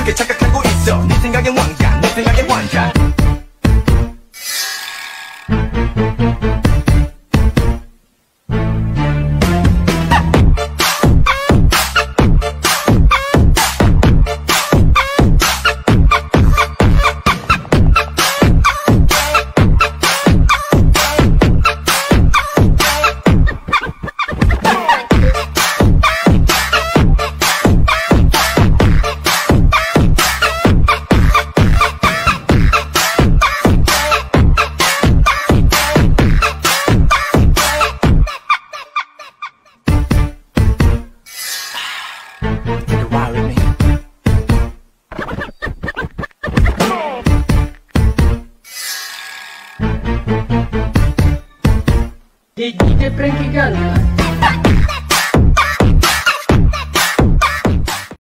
크게 착각하고 있어. 네 생각엔 왕자, 내 생각엔 환자. DJ Frankie Galla.